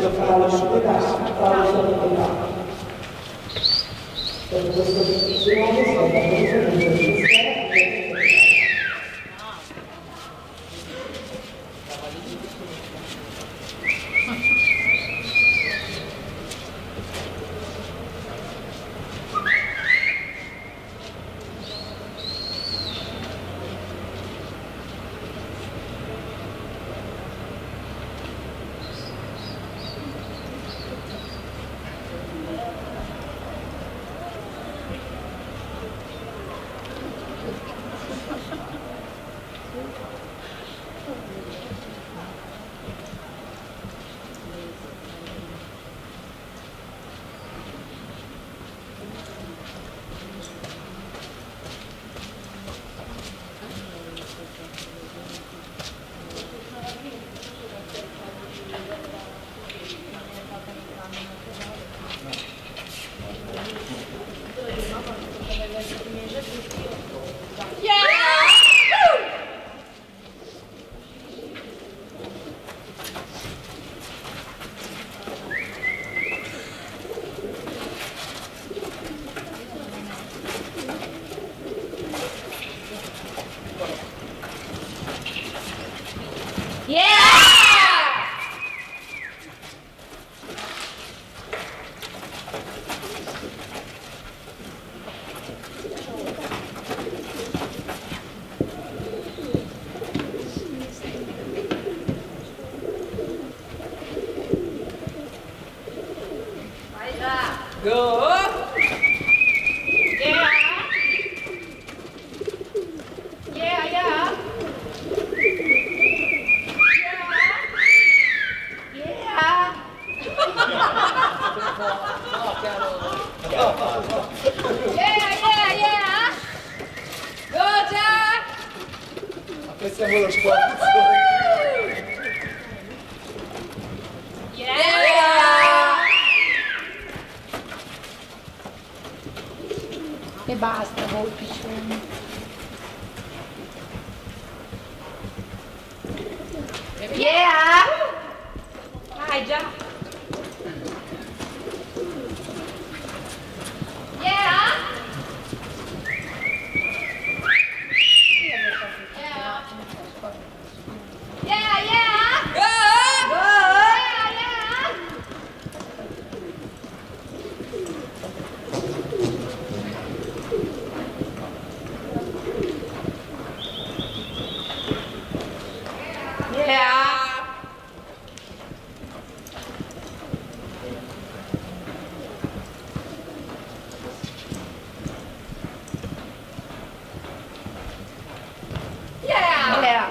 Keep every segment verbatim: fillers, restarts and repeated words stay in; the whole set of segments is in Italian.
questo Paolo Sottocasso, Paolo Sottocasso. Per questa discussione è stata contenuta Go! Yeah! Yeah, yeah! Yeah! Yeah! Yeah, yeah, yeah! Go, Jack! Apprezziamo lo sport! E basta, Volpicione. Yeah! Dai, già! Yeah! Yeah, yeah! Go! Go! Yeah, yeah! Yeah. Yeah. Yeah.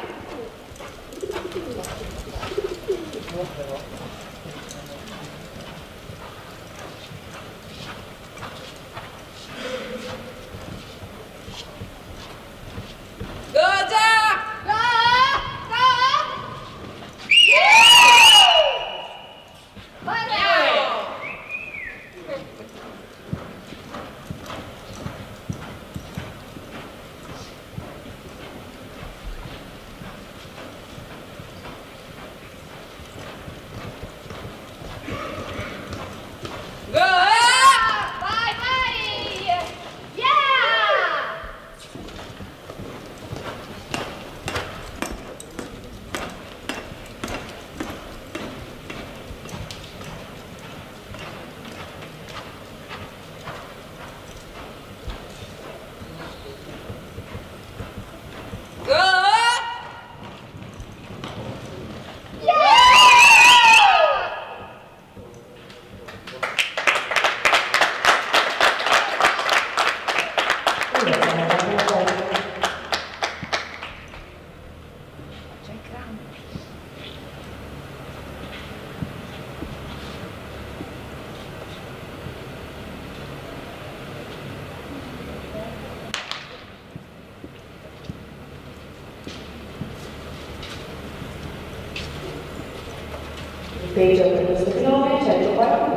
Go, Jack! Go! Go! Go! Vai, vai! Yeah! Go! Peggio per questo filone, centoquaranta